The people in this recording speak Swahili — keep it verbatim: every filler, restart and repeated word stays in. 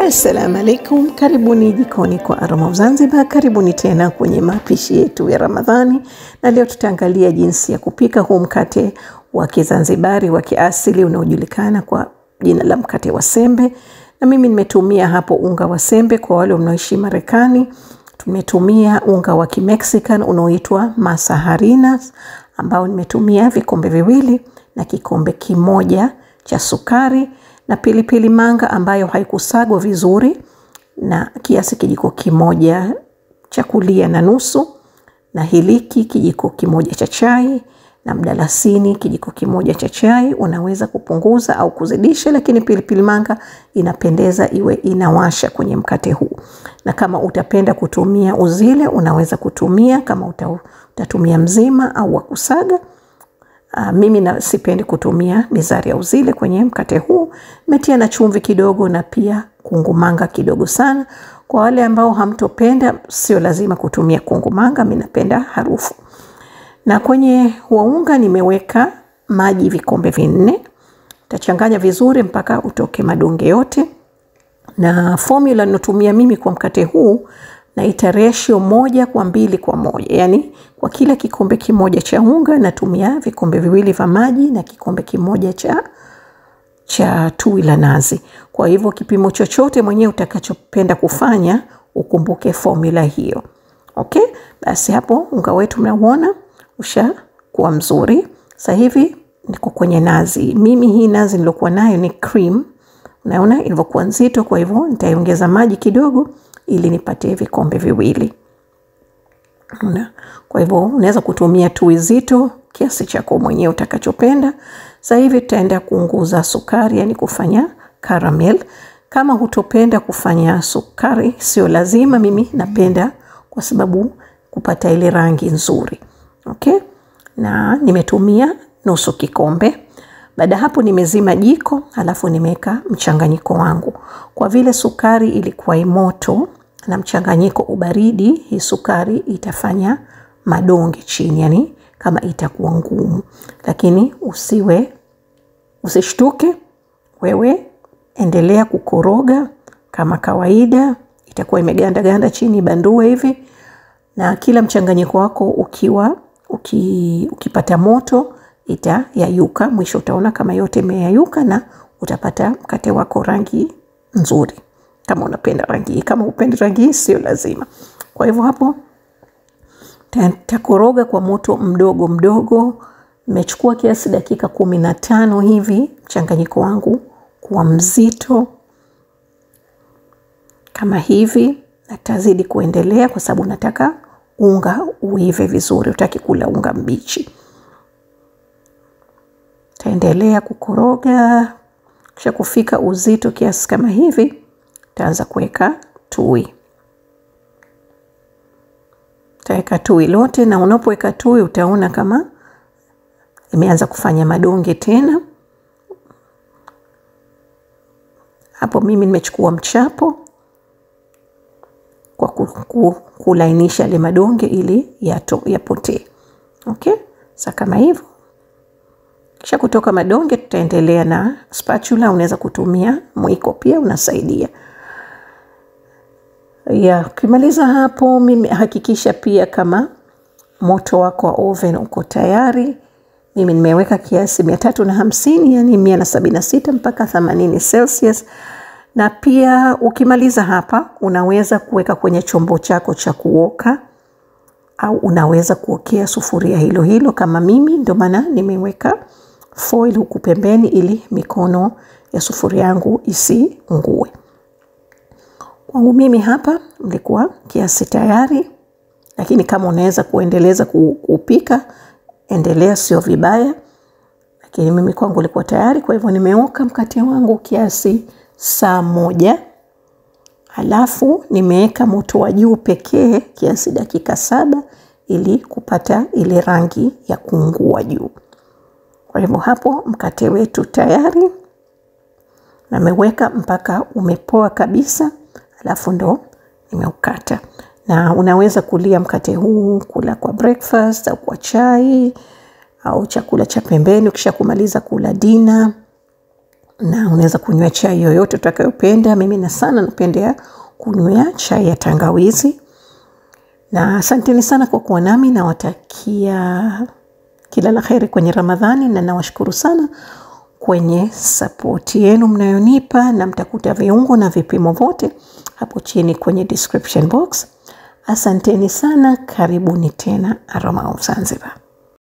Assalamu alaikum, karibuni jikoni kwa Aroma of Zanzibar, karibuni tena kwenye mapishi yetu ya Ramadhani. Na leo tutaangalia jinsi ya kupika huu mkate wa Kizanzibari wa kiasili unaojulikana kwa jina la mkate wa sembe. Na mimi nimetumia hapo unga wa sembe. Kwa wale mnaoishi Marekani, tumetumia unga wa Kimexican unaoitwa masa harinas, ambao nimetumia vikombe viwili na kikombe kimoja cha sukari, na pilipili manga ambayo haikusagwa vizuri, na kiasi kijiko kimoja cha kulia na nusu, na hiliki kijiko kimoja cha chai, na mdalasini kijiko kimoja cha chai. Unaweza kupunguza au kuzidisha, lakini pilipili manga inapendeza iwe inawasha kwenye mkate huu. Na kama utapenda kutumia uzile, unaweza kutumia kama utatumia mzima au wakusaga. Uh, mimi na sipendi kutumia mizari ya uzile kwenye mkate huu. Metia na chumvi kidogo na pia kungumanga kidogo sana. Kwa wale ambao hamtopenda, sio lazima kutumia kungumanga, mimi napenda harufu. Na kwenye huo unga nimeweka maji vikombe vinne. Tachanganya vizuri mpaka utoke madonge yote. Na formula ninayotumia mimi kwa mkate huu naita ratio moja kwa mbili kwa moja. Yani kwa kila kikombe kimoja cha unga natumia vikombe viwili vya maji na kikombe kimoja cha cha tui la nazi. Kwa hivyo kipimo chochote mwenyewe utakachopenda kufanya, ukumbuke formula hiyo. Okay? Basi hapo unga wetu mnaona usha kuwa mzuri. Sasa hivi niko kwenye nazi. Mimi hii nazi nilokuwa nayo ni cream. Unaona ilivyokuwa nzito, kwa hivyo nitaongeza maji kidogo ili nipate vikombe viwili. Una. Kwa hivyo unaweza kutumia tui zito kiasi chako mwenyewe utakachopenda. Sasa hivi tutaenda kuunguza sukari, yani kufanya caramel. Kama hutopenda kufanya sukari, sio lazima, mimi napenda kwa sababu kupata ile rangi nzuri. Okay? Na nimetumia nusu kikombe. Baada hapo nimezima jiko, halafu nimeweka mchanganyiko wangu. Kwa vile sukari ilikuwa imoto na mchanganyiko ubaridi, hii sukari itafanya madonge chini, yani kama itakuwa ngumu. Lakini usiwe usishtuke, wewe endelea kukoroga kama kawaida, itakuwa imeganda ganda chini bandue hivi. Na kila mchanganyiko wako ukiwa uki, ukipata moto itayayuka, mwisho utaona kama yote imeyayuka na utapata mkate wako rangi nzuri. Kama unapenda rangi, kama upendi rangi sio lazima. Kwa hivyo hapo nitakoroga kwa moto mdogo mdogo. Nimechukua kiasi dakika kumi na tano hivi mchanganyiko wangu kuwa mzito kama hivi. Natazidi kuendelea kwa sababu nataka unga uive vizuri, utaki kula unga mbichi. Taendelea kukoroga. Kisha kufika uzito kiasi kama hivi, taanza kuweka tui. Taweka tui lote, na unapoweka tui utaona kama imeanza kufanya madonge tena. Hapo mimi nimechukua mchapo kwa kulainisha ile madonge ili yato yapotee. Okay? Sasa kama hivyo. Kisha kutoka madonge tutaendelea na spatula. Unaweza kutumia mwiko pia, unasaidia. Ya, ukimaliza hapo mimi hakikisha pia kama moto wako wa oven uko tayari. Mimi nimeweka kiasi mia tatu na hamsini, yani mia na sabini na sita mpaka themanini Celsius. Na pia ukimaliza hapa unaweza kuweka kwenye chombo chako cha kuoka, au unaweza kuokea sufuria hilo hilo kama mimi. Ndio maana nimeweka foil huku pembeni ili mikono ya sufuria yangu isiungue. Kwangu mimi hapa mlikuwa kiasi tayari, lakini kama unaweza kuendeleza kupika, endelea, sio vibaya. Lakini mimi kwangu ilikuwa tayari, kwa hivyo nimeoka mkate wangu kiasi saa moja. Halafu nimeweka moto wa juu pekee kiasi dakika saba ili kupata ile rangi ya kuungua juu. Kwa hivyo hapo mkate wetu tayari. Na nimeweka mpaka umepoa kabisa, halafu ndo nimeukata. Na unaweza kulia mkate huu kula kwa breakfast au kwa chai au chakula cha pembeni ukisha kumaliza kula dinner. na unaweza kunywa chai yoyote utakayopenda. Mimi na sana napendea kunywa chai ya tangawizi. Na asanteni sana kwa kuwa nami, na watakia kila la kheri kwenye Ramadhani, na nawashukuru sana kwenye support yenu mnayonipa, na mtakuta viungo na vipimo vote hapo chini kwenye description box. Asanteni sana, karibuni tena Aroma of Zanzibar.